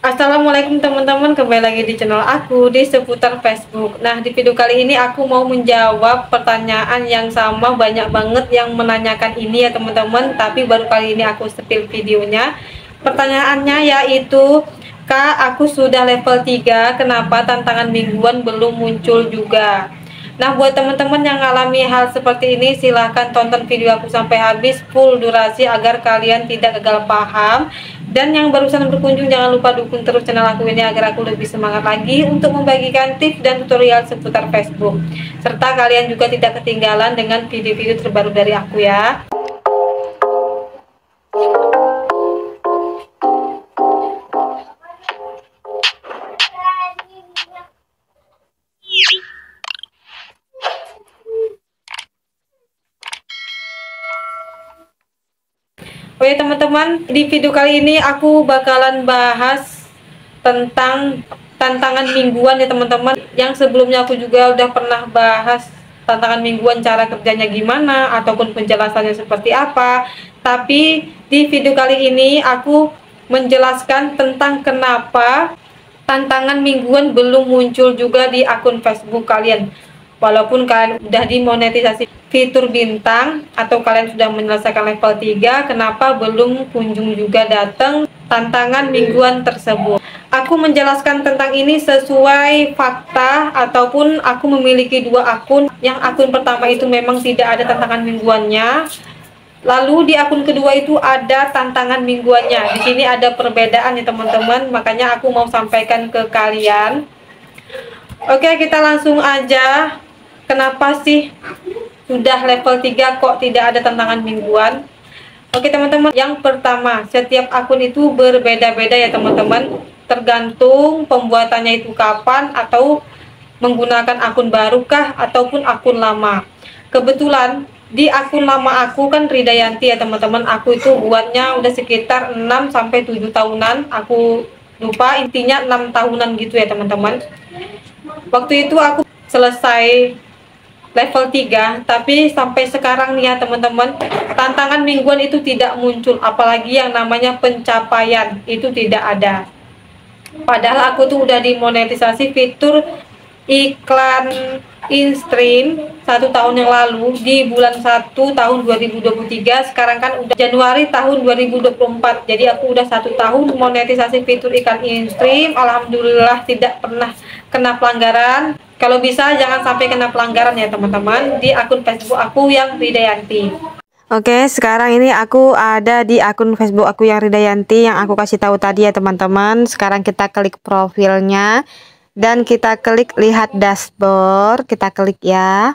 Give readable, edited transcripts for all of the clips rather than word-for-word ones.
Assalamualaikum teman-teman, kembali lagi di channel aku di seputar Facebook. Nah, di video kali ini aku mau menjawab pertanyaan yang sama, banyak banget yang menanyakan ini ya teman-teman. Tapi baru kali ini aku spill videonya. Pertanyaannya yaitu, Kak, aku sudah level 3, kenapa tantangan mingguan belum muncul juga? Nah, buat teman-teman yang mengalami hal seperti ini, silahkan tonton video aku sampai habis full durasi agar kalian tidak gagal paham. Dan yang barusan berkunjung, jangan lupa dukung terus channel aku ini agar aku lebih semangat lagi untuk membagikan tips dan tutorial seputar Facebook. Serta kalian juga tidak ketinggalan dengan video-video terbaru dari aku ya. Oke teman-teman, di video kali ini aku bakalan bahas tentang tantangan mingguan ya teman-teman. Yang sebelumnya aku juga udah pernah bahas tantangan mingguan, cara kerjanya gimana ataupun penjelasannya seperti apa. Tapi di video kali ini aku menjelaskan tentang kenapa tantangan mingguan belum muncul juga di akun Facebook kalian. Walaupun kalian udah dimonetisasi fitur bintang atau kalian sudah menyelesaikan level 3, kenapa belum kunjung juga datang tantangan mingguan tersebut? Aku menjelaskan tentang ini sesuai fakta, ataupun aku memiliki dua akun. Yang akun pertama itu memang tidak ada tantangan mingguannya. Lalu di akun kedua itu ada tantangan mingguannya. Di sini ada perbedaan ya teman-teman, makanya aku mau sampaikan ke kalian. Oke, kita langsung aja. Kenapa sih sudah level 3 kok tidak ada tantangan mingguan? Oke teman-teman, yang pertama, setiap akun itu berbeda-beda ya teman-teman. Tergantung pembuatannya itu kapan, atau menggunakan akun baru kah ataupun akun lama. Kebetulan di akun lama aku kan Ridayanti ya teman-teman. Aku itu buatnya udah sekitar 6-7 tahunan. Aku lupa, intinya 6 tahunan gitu ya teman-teman. Waktu itu aku selesai level 3, tapi sampai sekarang nih ya teman-teman, tantangan mingguan itu tidak muncul, apalagi yang namanya pencapaian itu tidak ada. Padahal aku tuh udah dimonetisasi fitur iklan in-stream 1 tahun yang lalu di bulan 1 tahun 2023. Sekarang kan udah Januari tahun 2024, jadi aku udah 1 tahun monetisasi fitur iklan in-stream. Alhamdulillah tidak pernah kena pelanggaran. Kalau bisa jangan sampai kena pelanggaran ya teman-teman di akun Facebook aku yang Ridayanti. Oke, sekarang ini aku ada di akun Facebook aku yang Ridayanti yang aku kasih tahu tadi ya teman-teman. Sekarang kita klik profilnya dan kita klik lihat dashboard, kita klik ya.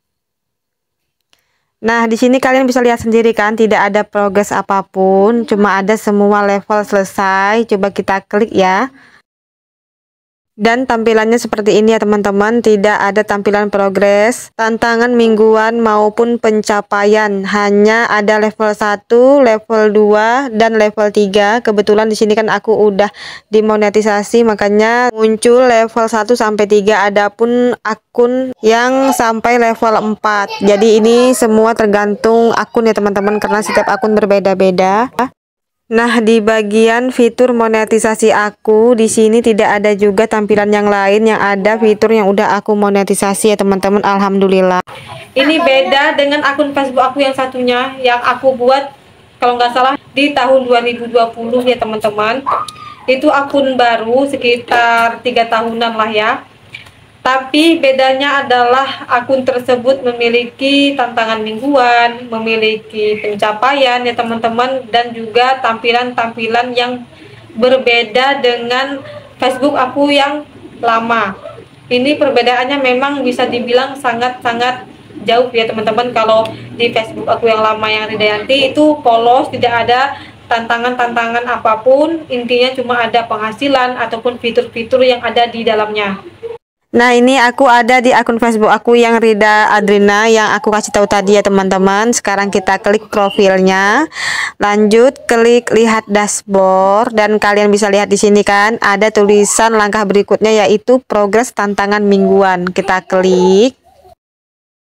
Nah, di sini kalian bisa lihat sendiri kan, tidak ada progres apapun, cuma ada semua level selesai. Coba kita klik ya. Dan tampilannya seperti ini ya teman-teman, tidak ada tampilan progres, tantangan mingguan maupun pencapaian. Hanya ada level 1, level 2, dan level 3. Kebetulan di sini kan aku udah dimonetisasi, makanya muncul level 1 sampai 3. Adapun akun yang sampai level 4. Jadi ini semua tergantung akun ya teman-teman, karena setiap akun berbeda-beda. Nah, di bagian fitur monetisasi aku di sini tidak ada juga tampilan yang lain, yang ada fitur yang udah aku monetisasi ya teman-teman. Alhamdulillah. Ini beda dengan akun Facebook aku yang satunya yang aku buat kalau nggak salah di tahun 2020 ya teman-teman. Itu akun baru sekitar 3 tahunan lah ya. Tapi bedanya adalah akun tersebut memiliki tantangan mingguan, memiliki pencapaian ya teman-teman, dan juga tampilan-tampilan yang berbeda dengan Facebook aku yang lama. Ini perbedaannya memang bisa dibilang sangat-sangat jauh ya teman-teman. Kalau di Facebook aku yang lama yang Ridayanti itu polos, tidak ada tantangan-tantangan apapun, intinya cuma ada penghasilan ataupun fitur-fitur yang ada di dalamnya. Nah, ini aku ada di akun Facebook aku yang Rida Adrina yang aku kasih tahu tadi ya teman-teman. Sekarang kita klik profilnya. Lanjut klik lihat dashboard dan kalian bisa lihat di sini kan ada tulisan langkah berikutnya yaitu progres tantangan mingguan. Kita klik.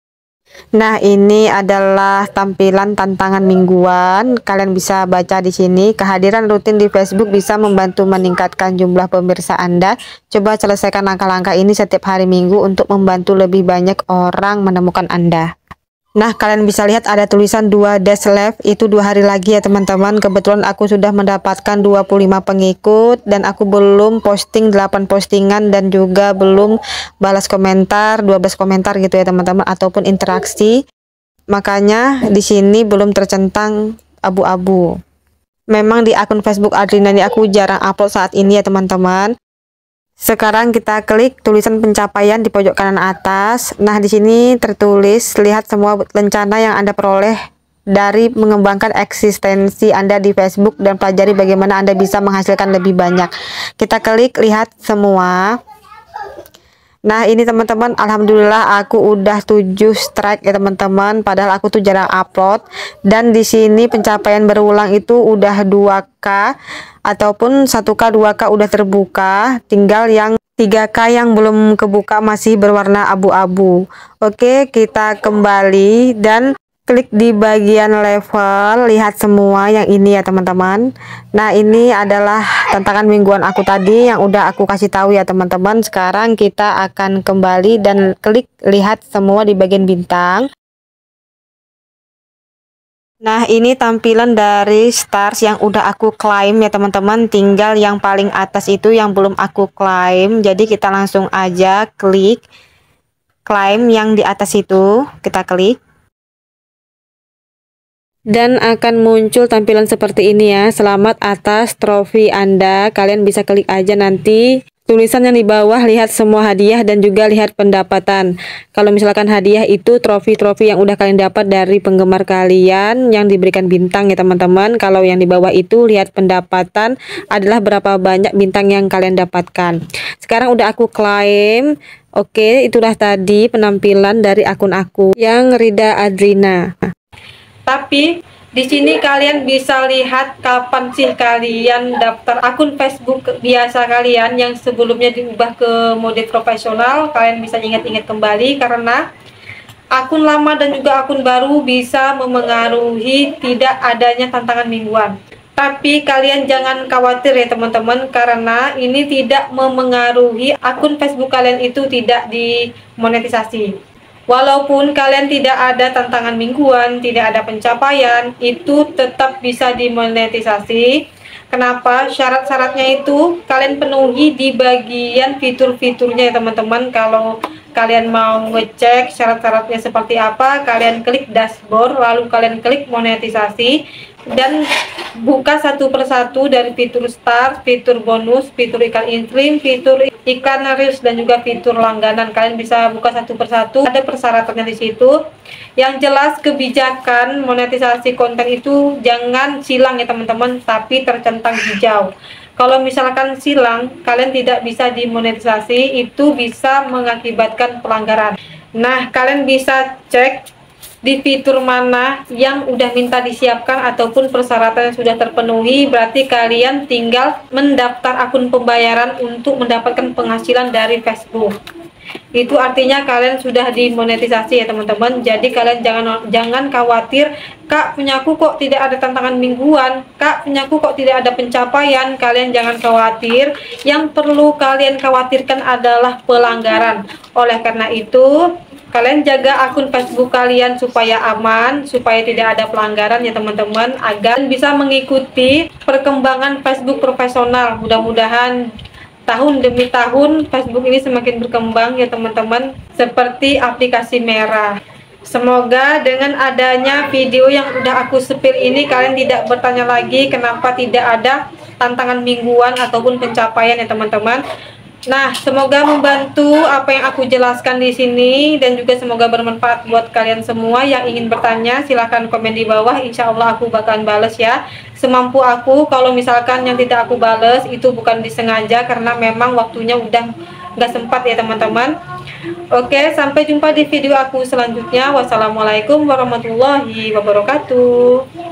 Nah, ini adalah tampilan tantangan mingguan. Kalian bisa baca di sini. Kehadiran rutin di Facebook bisa membantu meningkatkan jumlah pemirsa Anda. Coba selesaikan langkah-langkah ini setiap hari Minggu untuk membantu lebih banyak orang menemukan Anda. Nah, kalian bisa lihat ada tulisan 2 days left, itu 2 hari lagi ya teman-teman. Kebetulan aku sudah mendapatkan 25 pengikut dan aku belum posting 8 postingan dan juga belum balas komentar 12 komentar gitu ya teman-teman, ataupun interaksi. Makanya di sini belum tercentang abu-abu. Memang di akun Facebook Adrina ini aku jarang upload saat ini ya teman-teman. Sekarang kita klik tulisan pencapaian di pojok kanan atas. Nah, di sini tertulis lihat semua rencana yang Anda peroleh dari mengembangkan eksistensi Anda di Facebook dan pelajari bagaimana Anda bisa menghasilkan lebih banyak. Kita klik lihat semua. Nah, ini teman-teman, alhamdulillah aku udah 7 strike ya teman-teman, padahal aku tuh jarang upload. Dan di sini pencapaian berulang itu udah 2K ataupun 1K 2K udah terbuka, tinggal yang 3K yang belum kebuka masih berwarna abu-abu. Oke, kita kembali dan klik di bagian level, lihat semua yang ini ya teman-teman. Nah, ini adalah tantangan mingguan aku tadi yang udah aku kasih tahu ya teman-teman. Sekarang kita akan kembali dan klik lihat semua di bagian bintang. Nah, ini tampilan dari stars yang udah aku klaim ya teman-teman. Tinggal yang paling atas itu yang belum aku klaim. Jadi kita langsung aja klik klaim yang di atas itu. Kita klik. Dan akan muncul tampilan seperti ini ya. Selamat atas trofi Anda. Kalian bisa klik aja nanti tulisan yang di bawah, lihat semua hadiah dan juga lihat pendapatan. Kalau misalkan hadiah itu trofi-trofi yang udah kalian dapat dari penggemar kalian yang diberikan bintang ya teman-teman. Kalau yang di bawah itu lihat pendapatan adalah berapa banyak bintang yang kalian dapatkan. Sekarang udah aku klaim. Oke, itulah tadi penampilan dari akun aku yang Rida Adrina. Tapi di sini kalian bisa lihat kapan sih kalian daftar akun Facebook biasa kalian yang sebelumnya diubah ke mode profesional. Kalian bisa ingat-ingat kembali karena akun lama dan juga akun baru bisa memengaruhi tidak adanya tantangan mingguan. Tapi kalian jangan khawatir ya teman-teman, karena ini tidak memengaruhi akun Facebook kalian itu tidak dimonetisasi. Walaupun kalian tidak ada tantangan mingguan, tidak ada pencapaian, itu tetap bisa dimonetisasi. Kenapa? Syarat-syaratnya itu kalian penuhi di bagian fitur-fiturnya ya teman-teman. Kalau kalian mau ngecek syarat-syaratnya seperti apa, kalian klik dashboard, lalu kalian klik monetisasi dan buka satu persatu dari fitur start, fitur bonus, fitur iklan interim, fitur iklan reels dan juga fitur langganan. Kalian bisa buka satu persatu, ada persyaratannya di situ. Yang jelas kebijakan monetisasi konten itu jangan silang ya teman-teman, tapi tercentang hijau. Kalau misalkan silang, kalian tidak bisa dimonetisasi, itu bisa mengakibatkan pelanggaran. Nah, kalian bisa cek di fitur mana yang udah minta disiapkan ataupun persyaratan yang sudah terpenuhi. Berarti kalian tinggal mendaftar akun pembayaran untuk mendapatkan penghasilan dari Facebook. Itu artinya kalian sudah dimonetisasi ya teman-teman. Jadi kalian jangan khawatir, Kak, punyaku kok tidak ada tantangan mingguan, Kak, punyaku kok tidak ada pencapaian. Kalian jangan khawatir. Yang perlu kalian khawatirkan adalah pelanggaran. Oleh karena itu, kalian jaga akun Facebook kalian supaya aman, supaya tidak ada pelanggaran ya teman-teman, agar bisa mengikuti perkembangan Facebook profesional. Mudah-mudahan tahun demi tahun Facebook ini semakin berkembang ya teman-teman, seperti aplikasi merah. Semoga dengan adanya video yang udah aku spill ini, kalian tidak bertanya lagi kenapa tidak ada tantangan mingguan ataupun pencapaian ya teman-teman. Nah, semoga membantu apa yang aku jelaskan di sini dan juga semoga bermanfaat buat kalian semua. Yang ingin bertanya silahkan komen di bawah, insya Allah aku bakalan bales ya semampu aku. Kalau misalkan yang tidak aku bales itu bukan disengaja, karena memang waktunya udah nggak sempat ya teman-teman. Oke, sampai jumpa di video aku selanjutnya. Wassalamualaikum warahmatullahi wabarakatuh.